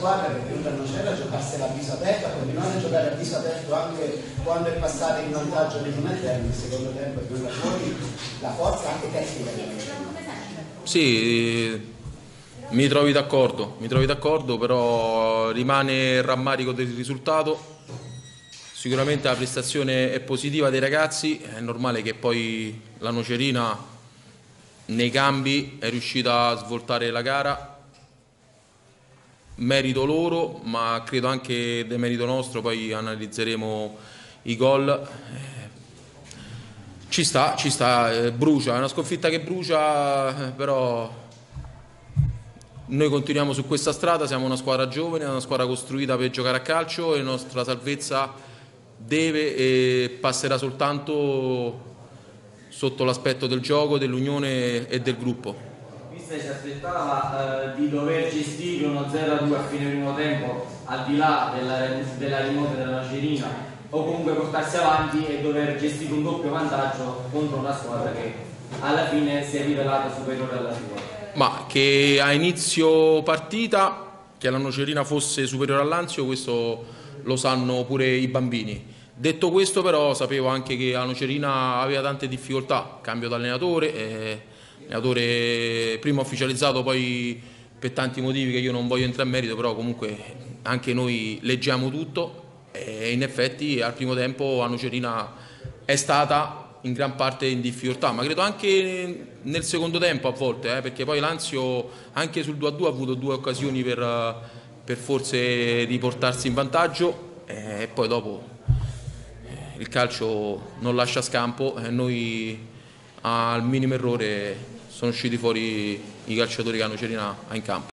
squadra che è venuta a Nocera a giocarsela a viso aperto, a continuare a giocare a viso aperto anche quando è passata in vantaggio nei primi tempi. Nel secondo tempo è venuta fuori la forza anche tecnica della Nocerina. Sì, mi trovi d'accordo, però rimane il rammarico del risultato. Sicuramente la prestazione è positiva dei ragazzi, è normale che poi la Nocerina nei cambi è riuscita a svoltare la gara, merito loro, ma credo anche del merito nostro, poi analizzeremo i gol. Ci sta, brucia, è una sconfitta che brucia, però noi continuiamo su questa strada, siamo una squadra giovane, una squadra costruita per giocare a calcio e la nostra salvezza deve e passerà soltanto sotto l'aspetto del gioco, dell'unione e del gruppo. Mister si aspettava di dover gestire uno 0-2 a fine primo tempo, al di là della rimota della Nocerina, o comunque portarsi avanti e dover gestire un doppio vantaggio contro una squadra che alla fine si è rivelata superiore alla sua. Ma che a inizio partita che la Nocerina fosse superiore all'Anzio, questo lo sanno pure i bambini. Detto questo, però, sapevo anche che la Nocerina aveva tante difficoltà, cambio d'allenatore, allenatore prima ufficializzato, poi per tanti motivi che io non voglio entrare in merito, però comunque anche noi leggiamo tutto e in effetti al primo tempo la Nocerina è stata in gran parte in difficoltà, ma credo anche nel secondo tempo a volte, perché poi l'Anzio anche sul 2-2 ha avuto due occasioni per forse riportarsi in vantaggio e poi dopo il calcio non lascia scampo e noi al minimo errore sono usciti fuori i calciatori che la Nocerina ha in campo.